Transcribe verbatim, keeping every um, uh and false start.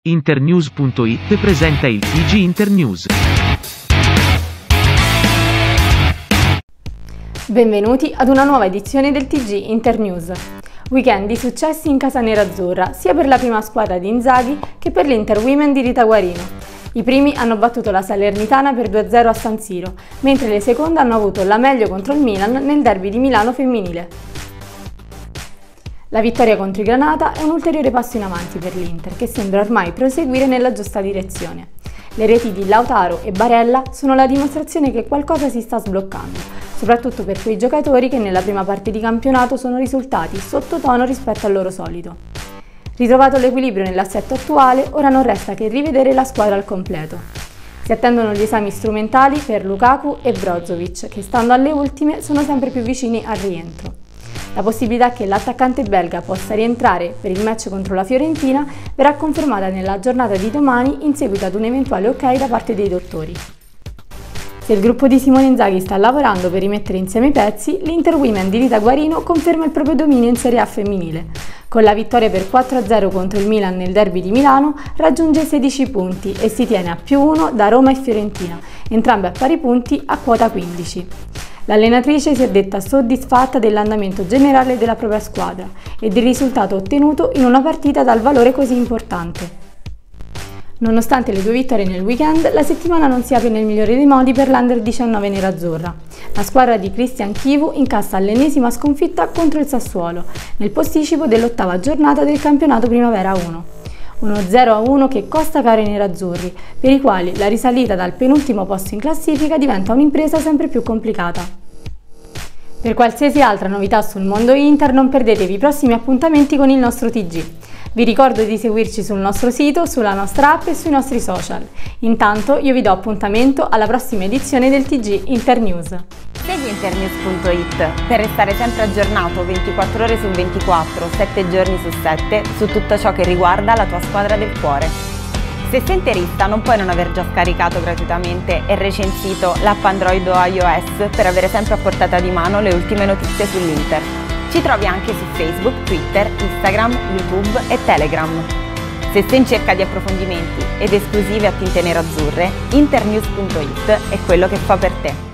Internews punto it presenta il T G Internews. Benvenuti ad una nuova edizione del T G Internews. Weekend di successi in casa nerazzurra, sia per la prima squadra di Inzaghi che per l'Inter Women di Rita Guarino. I primi hanno battuto la Salernitana per due a zero a San Siro, mentre le seconde hanno avuto la meglio contro il Milan nel derby di Milano femminile. La vittoria contro i Granata è un ulteriore passo in avanti per l'Inter, che sembra ormai proseguire nella giusta direzione. Le reti di Lautaro e Barella sono la dimostrazione che qualcosa si sta sbloccando, soprattutto per quei giocatori che nella prima parte di campionato sono risultati sottotono rispetto al loro solito. Ritrovato l'equilibrio nell'assetto attuale, ora non resta che rivedere la squadra al completo. Si attendono gli esami strumentali per Lukaku e Brozovic, che stando alle ultime sono sempre più vicini al rientro. La possibilità che l'attaccante belga possa rientrare per il match contro la Fiorentina verrà confermata nella giornata di domani in seguito ad un eventuale ok da parte dei dottori. Se il gruppo di Simone Inzaghi sta lavorando per rimettere insieme i pezzi, l'Inter Women di Rita Guarino conferma il proprio dominio in Serie A femminile. Con la vittoria per quattro a zero contro il Milan nel derby di Milano raggiunge sedici punti e si tiene a più uno da Roma e Fiorentina, entrambe a pari punti a quota quindici. L'allenatrice si è detta soddisfatta dell'andamento generale della propria squadra e del risultato ottenuto in una partita dal valore così importante. Nonostante le due vittorie nel weekend, la settimana non si apre nel migliore dei modi per l'Under diciannove nerazzurra. La squadra di Christian Chivu incassa l'ennesima sconfitta contro il Sassuolo, nel posticipo dell'ottava giornata del campionato Primavera uno. Uno zero a uno che costa caro ai nerazzurri, per i quali la risalita dal penultimo posto in classifica diventa un'impresa sempre più complicata. Per qualsiasi altra novità sul mondo Inter non perdetevi i prossimi appuntamenti con il nostro T G. Vi ricordo di seguirci sul nostro sito, sulla nostra app e sui nostri social. Intanto io vi do appuntamento alla prossima edizione del T G Internews. Segui Internews punto it per restare sempre aggiornato ventiquattro ore su ventiquattro, sette giorni su sette su tutto ciò che riguarda la tua squadra del cuore. Se sei interista non puoi non aver già scaricato gratuitamente e recensito l'app Android o iOS per avere sempre a portata di mano le ultime notizie sull'Inter. Ci trovi anche su Facebook, Twitter, Instagram, YouTube e Telegram. Se sei in cerca di approfondimenti ed esclusive a tinte nerazzurre, Internews punto it è quello che fa per te.